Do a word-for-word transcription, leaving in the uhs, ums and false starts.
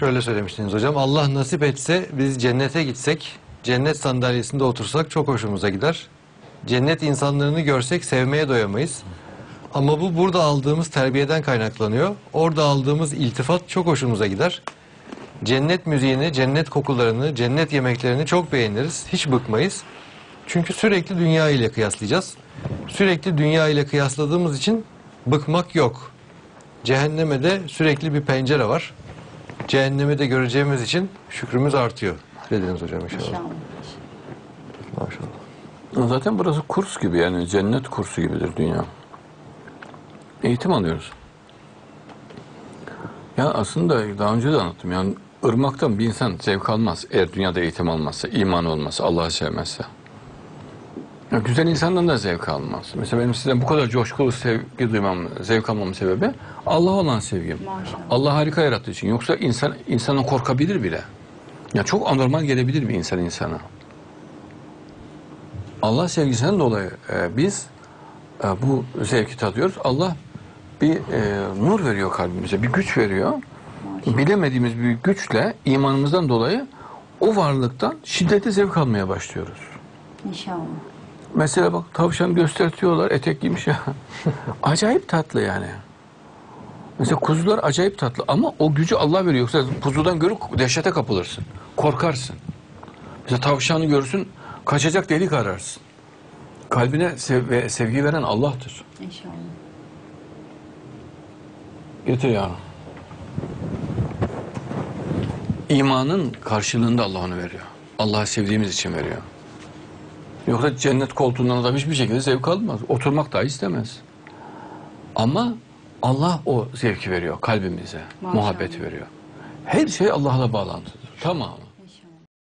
şöyle söylemiştiniz hocam. Allah nasip etse biz cennete gitsek, cennet sandalyesinde otursak çok hoşumuza gider. Cennet insanlarını görsek sevmeye doyamayız. Ama bu burada aldığımız terbiyeden kaynaklanıyor. Orada aldığımız iltifat çok hoşumuza gider. Cennet müziğini, cennet kokularını, cennet yemeklerini çok beğeniriz. Hiç bıkmayız. Çünkü sürekli dünya ile kıyaslayacağız. Sürekli dünya ile kıyasladığımız için bıkmak yok. Cehenneme de sürekli bir pencere var. Cehennemi de göreceğimiz için şükrümüz artıyor. Dediniz hocam inşallah. İnşallah. Maşallah. Zaten burası kurs gibi, yani cennet kursu gibidir dünya. Eğitim alıyoruz. Ya aslında daha önce de anlattım. Yani ırmaktan bir insan zevk almaz eğer dünyada eğitim almazsa, iman olmazsa, Allah'ı sevmezse. Ya güzel insandan da zevk almaz. Mesela benim sizden bu kadar coşkulu sevgi duymam, zevk almamın sebebi Allah'a olan sevgim. Maşallah. Allah harika yarattığı için. Yoksa insan insandan korkabilir bile. Ya çok anormal gelebilir bir insan insana. Allah sevgisinden dolayı e, biz e, bu zevki tadıyoruz. Allah bir e, nur veriyor kalbimize, bir güç veriyor. Maşallah. Bilemediğimiz bir güçle imanımızdan dolayı o varlıktan şiddetli zevk almaya başlıyoruz. İnşallah. Mesela bak tavşan göstertiyorlar, etek giymiş ya. Acayip tatlı yani. Mesela kuzular acayip tatlı ama o gücü Allah veriyor. Yoksa kuzudan görüp dehşete kapılırsın. Korkarsın. Mesela tavşanı görürsün, kaçacak delik ararsın. Kalbine sev ve sevgi veren Allah'tır. İnşallah. Getir ya. İmanın karşılığında Allah onu veriyor. Allah'ı sevdiğimiz için veriyor. Yoksa cennet koltuğundan adam hiçbir şekilde zevk almaz. Oturmak dahi istemez. Ama Allah o zevki veriyor kalbimize. Maşallah. Muhabbeti veriyor. Her şey Allah'la bağlantıdır. Tamam.